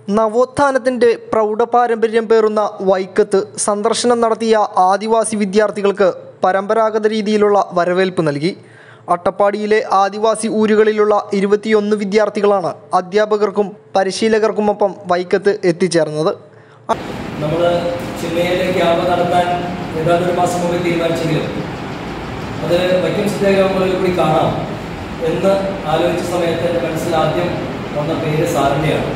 നവോത്ഥാനത്തിൻ്റെ പ്രൗഢപാരമ്പര്യം പേറുന്ന വൈക്കത്ത് സന്ദർശനം നടത്തിയ ആദിവാസി വിദ്യാർത്ഥികൾക്ക് പരമ്പരാഗത രീതിയിലുള്ള വരവേൽപ്പ് നൽകി. അട്ടപ്പാടിയിലെ ആദിവാസി ഊരുകളിലുള്ള 21 വിദ്യാർത്ഥികളാണ് അധ്യാപകർക്കും പരിശീലകർക്കുമൊപ്പം വൈക്കത്ത് എത്തിച്ചേർന്നത്. നമ്മൾ ചിന്മയിലെ ക്യാമ്പ് നടത്താൻ ഏതാണ്ട് ഒരു മാസം മുമ്പ് തീരുമാനിച്ചെങ്കിലും അത് വൈക്കം സത്യാഗ്രഹങ്ങളിൽ കൂടി കാണാം എന്ന് ആലോചിച്ച സമയത്ത് എൻ്റെ മനസ്സിൽ ആദ്യം വന്ന പേര് സാറിൻ്റെയാണ്.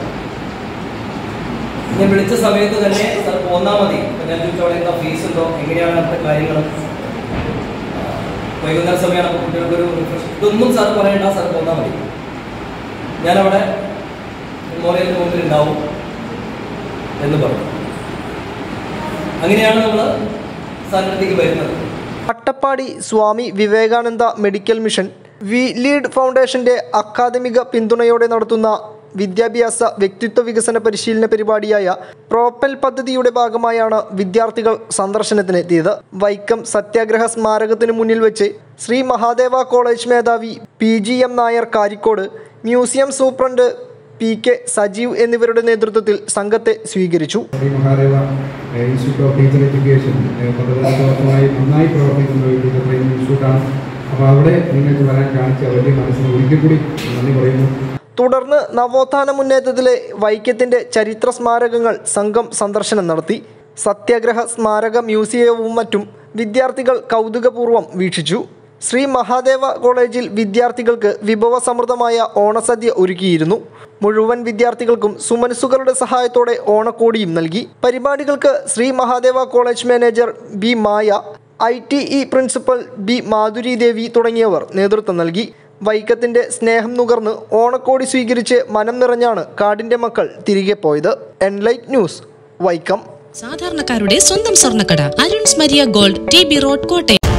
ഞാൻ വിളിച്ച സമയത്ത് തന്നെ സാർ പോന്നാൽ മതി, ഞാൻ ചോദിച്ചോടെ എന്താ ഫീസ് ഉണ്ടോ, എങ്ങനെയാണ് അടുത്ത കാര്യങ്ങൾ, വൈകുന്നേര സമയമാണ് കുട്ടികൾക്കൊരു ഇതൊന്നും സാർ പറയണ്ട, സാർ പോന്നാൽ മതി, ഞാനവിടെ മെമ്മോറിയലിന് മുമ്പിൽ ഉണ്ടാവും എന്ന് പറഞ്ഞു. അങ്ങനെയാണ് നമ്മൾ സാറിൻ്റെ അടുത്തേക്ക് വരുന്നത്. Attappadi Swami Vivekananda medical mission V lead ഫൗണ്ടേഷന്റെ അക്കാദമിക പിന്തുണയോടെ നടത്തുന്ന വിദ്യാഭ്യാസ വ്യക്തിത്വ വികസന പരിശീലന പരിപാടിയായ പ്രോപ്പൽ പദ്ധതിയുടെ ഭാഗമായാണ് വിദ്യാർത്ഥികൾ സന്ദർശനത്തിനെത്തിയത്. വൈക്കം സത്യാഗ്രഹ സ്മാരകത്തിന് മുന്നിൽ വെച്ച് ശ്രീ മഹാദേവ കോളേജ് മേധാവി PGM Nair Karikode, museum superintendent PK Sajeev എന്നിവരുടെ നേതൃത്വത്തിൽ സംഘത്തെ സ്വീകരിച്ചു. Shri Mahadeva institute of teacher education നന്നായി പ്രവർത്തിക്കുന്ന ഒരു ടീച്ചർ ട്രെയിനിങ് ഇൻസ്റ്റിറ്റ്യൂട്ടാണ്. അപ്പോൾ അവിടെ നിങ്ങൾക്ക് വരാൻ കാണിച്ച വലിയ മനസ്സിന് ഒരിക്കൽ കൂടി നന്ദി പറയുന്നു. തുടർന്ന് നവോത്ഥാന മുന്നേറ്റത്തിലെ വൈക്കത്തിൻ്റെ ചരിത്ര സ്മാരകങ്ങൾ സംഘം സന്ദർശനം നടത്തി. സത്യാഗ്രഹ സ്മാരക മ്യൂസിയവും മറ്റും വിദ്യാർത്ഥികൾ കൗതുകപൂർവ്വം വീക്ഷിച്ചു. ശ്രീ മഹാദേവ കോളേജിൽ വിദ്യാർത്ഥികൾക്ക് വിഭവസമൃദ്ധമായ ഓണസദ്യ ഒരുക്കിയിരുന്നു. മുഴുവൻ വിദ്യാർത്ഥികൾക്കും സുമനസ്സുകളുടെ സഹായത്തോടെ ഓണക്കോടിയും നൽകി. പരിപാടികൾക്ക് Shri Mahadeva college manager B Maya, ITE principal B Madhuri Devi തുടങ്ങിയവർ നേതൃത്വം നൽകി. വൈക്കത്തിൻ്റെ സ്നേഹം നുകർന്ന് ഓണക്കോടി സ്വീകരിച്ച് മനം നിറഞ്ഞാണ് കാടിൻ്റെ മക്കൾ തിരികെ പോയത്. Enlight news, Vaikom. സാധാരണക്കാരുടെ സ്വന്തം സ്വർണ്ണക്കട Arun's Maria gold, TB road, Kottayam.